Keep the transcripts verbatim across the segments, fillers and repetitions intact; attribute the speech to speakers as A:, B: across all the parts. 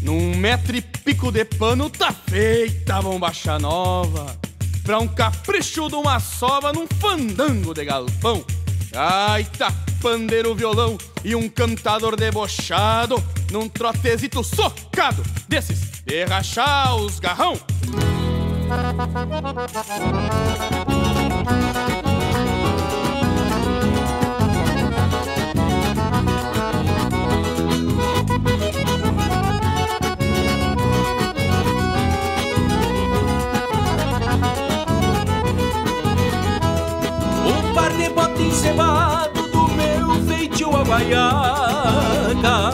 A: Num metro e pico de pano tá feita a bombacha nova, pra um capricho de uma sova num fandango de galpão. Gaita, pandeiro, violão e um cantador debochado num trotezito socado desses de rachar os garrão.
B: Um par de bota encebado do meu feitio havaiana,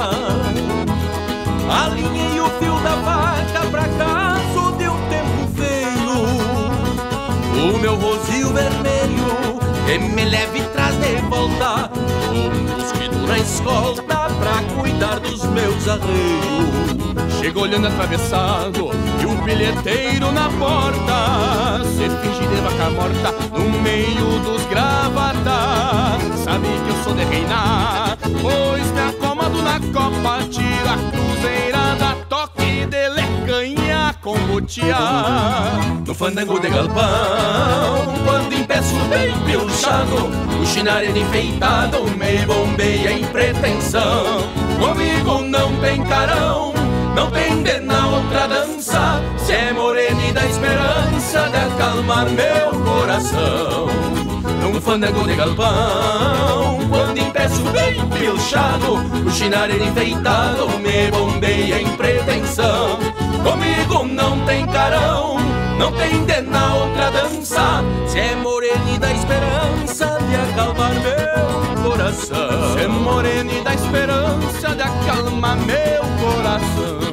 B: alinhei o fio da vaca pra caso de um tempo feio. O meu rosil vermelho que me leve traz de volta um mosquito na escolta pra cuidar dos meus arreios.
A: Chega olhando atravessado e o bilheteiro na porta se finge de vaca morta no meio dos gravatas. Sabe que eu sou de reinar, pois me acomodo na copa, tira a cruzeirada, toque de lecanha com botear.
B: No fandango de galpão, quando empeço bem pilchado, o chinarelho enfeitado me bombeia em pretensão. Comigo não tem carão, não tem de na outra dança, se é morena e dá esperança de acalmar meu coração. Num fandango de galpão, quando empeço bem pilchado, o chinarelho enfeitado me bombeia em pretensão. Comigo não tem carão, não tem de na outra dança, se é morena e dá esperança de acalmar meu coração.
A: Se é morena e dá esperança de acalmar meu coração.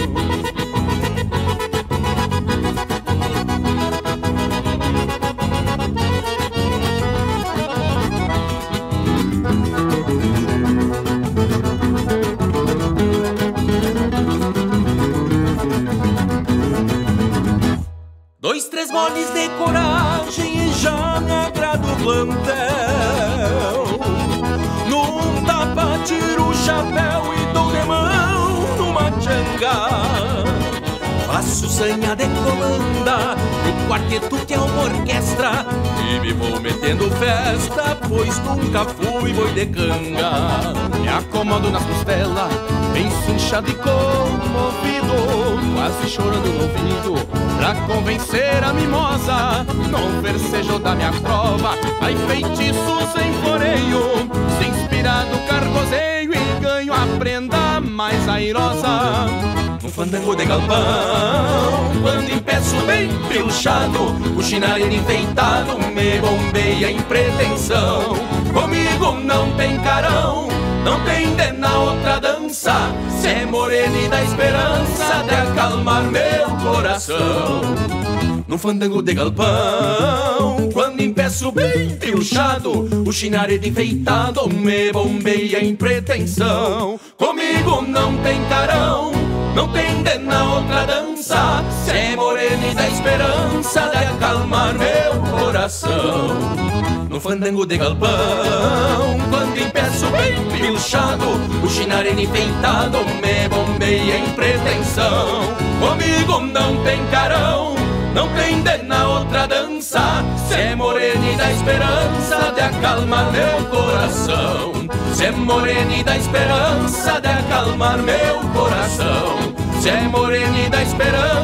B: Dois, três moles de coragem e já me agrada o plantel. Num tapa tiro o chapéu e dou de mão numa tchanga. Faço sanha de comanda no quarteto que é uma orquestra e me vou metendo festa, pois nunca fui boi de canga.
A: Me acomodo nas costelas, bem cinchado e comovido, quase chorando no ouvido, pra convencer a mimosa. No versejo da minha prova, vai feitiços em floreio, se inspira do cargozeio e ganho a prenda mais airosa.
B: Um fandango de galpão, quando empeço bem pilchado, o chinarelho enfeitado me bombeia em pretensão. Comigo não tem carão, não tem de na outra dança, se é morena e dá esperança de acalmar meu coração. Num fandango de galpão, quando empeço bem pilchado, o chinarelho enfeitado me bombeia em pretensão. Comigo não tem carão, não tem de na outra dança, se é morena e dá esperança de acalmar meu coração. No fandango de galpão, quando empeço bem pilchado, o chinarelho enfeitado me bombeia em pretensão. Comigo não tem carão, não tem de na outra dança, se é morena e dá esperança de acalmar meu coração. Se é morena e dá esperança de acalmar meu coração. Se é morena e dá esperança